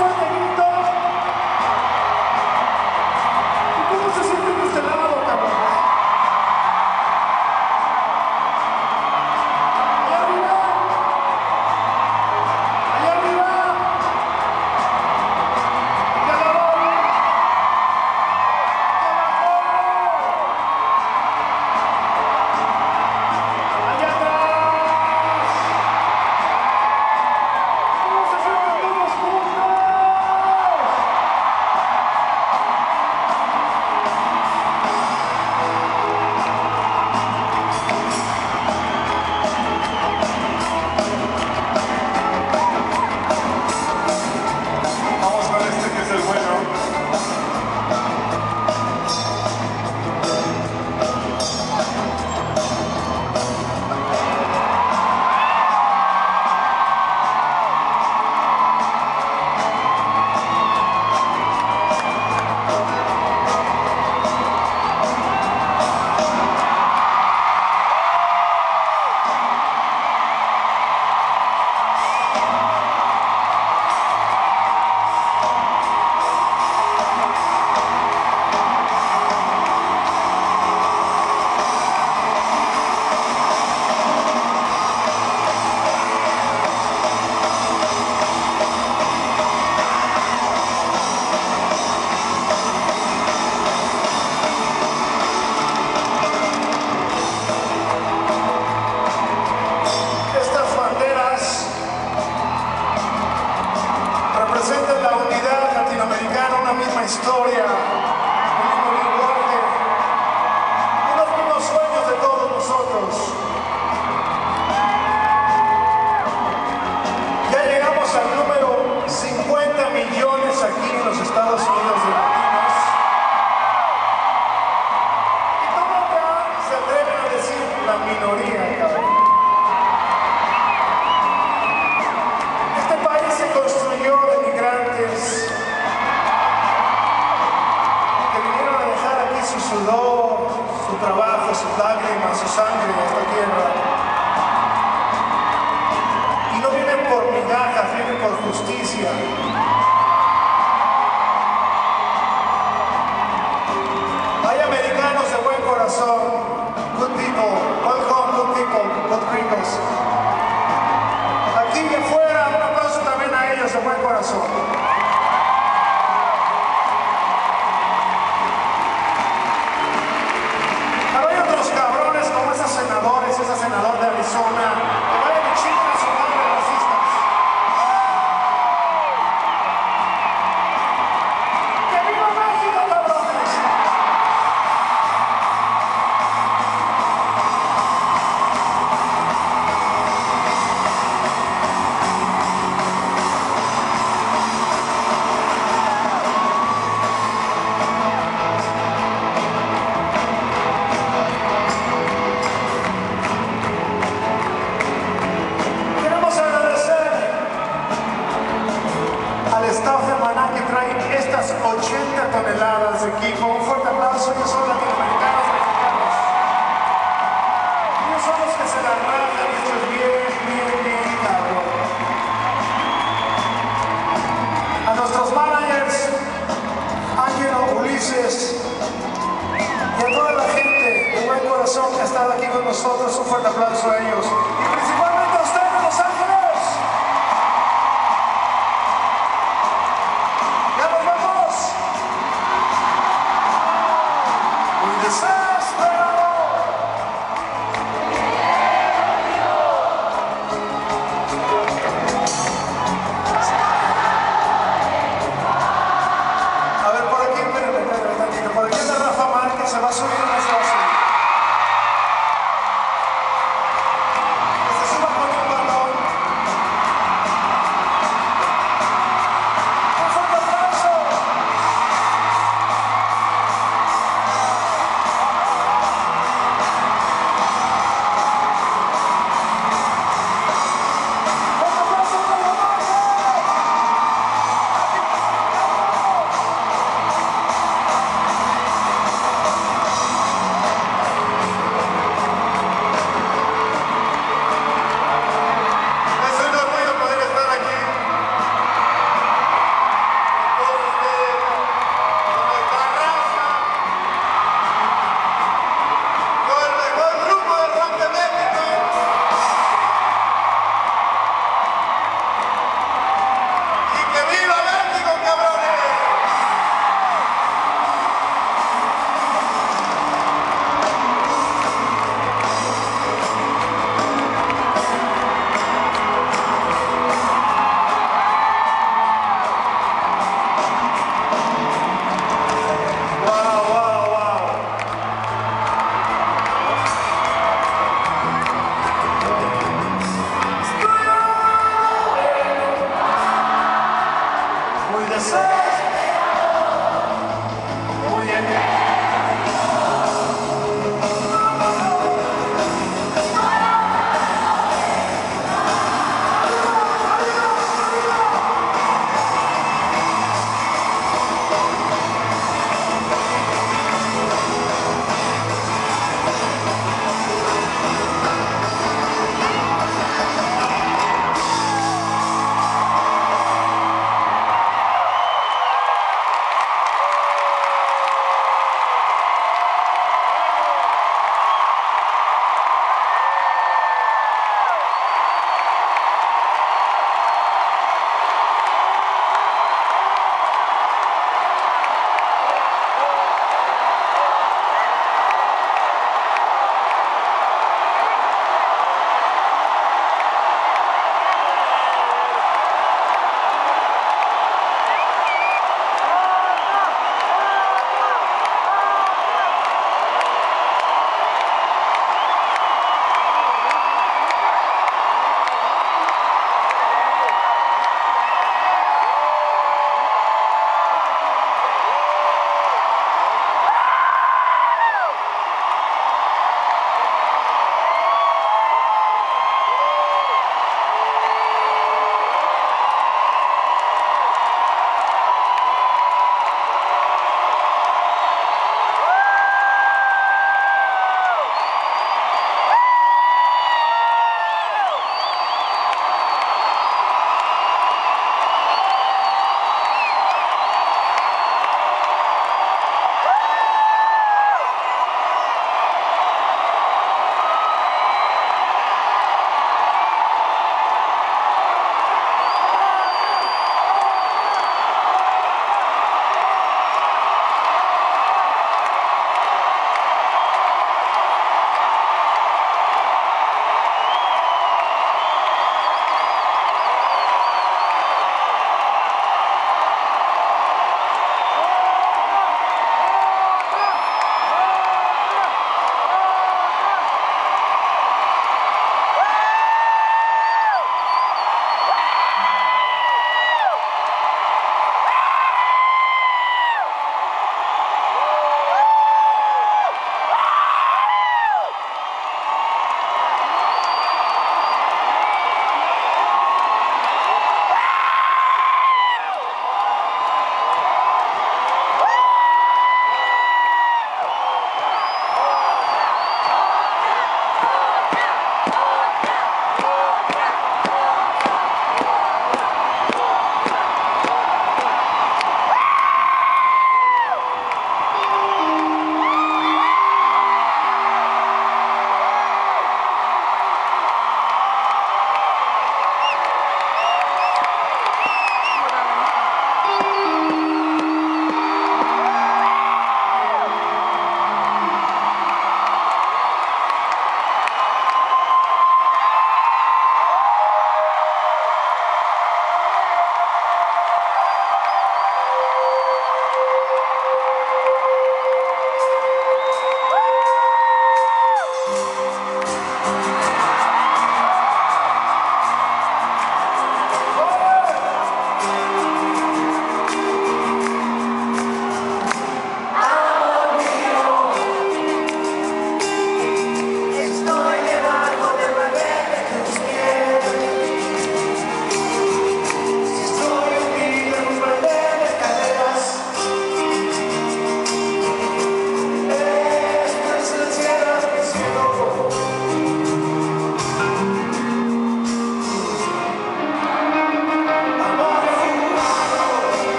fuerte grito. ¿Y cómo se siente de este lado, cabrón? Allá arriba. Allá arriba. Y al lado. Y abajo. Allá atrás. ¿Cómo se sienten todos juntos? Vamos con este que es el bueno. Estas banderas representan la unidad latinoamericana, una misma historia, un mismo lenguaje, unos mismos sueños de todos nosotros. Ya llegamos al número 50 millones aquí en los Estados Unidos de latinos. Y todavía se atreven a decir la minoría, cabrón. Este país se construyó de migrantes que vinieron a dejar aquí su sudor, su trabajo, sus lágrimas, su sangre en esta tierra. Y no vienen por migajas, vienen por justicia. Hay americanos de buen corazón, good people, welcome good people, good gringos. Aquí y afuera, un aplauso también a ellos de buen corazón. Pero hay otros cabrones como esos senadores, ese senador de Arizona, que vayan y chingan a su madre racistas. ¡Que viva México, cabrones! Queremos agradecer al staff de Maná que trae estas 80 toneladas de equipo. Un fuerte aplauso, ellos son latinoamericanos mexicanos. Ellos son los que se la rajan, esto es bien, cabrón. A nuestros managers, Ángelo, Ulises, y a toda la gente de buen corazón que ha estado aquí con nosotros, un fuerte aplauso.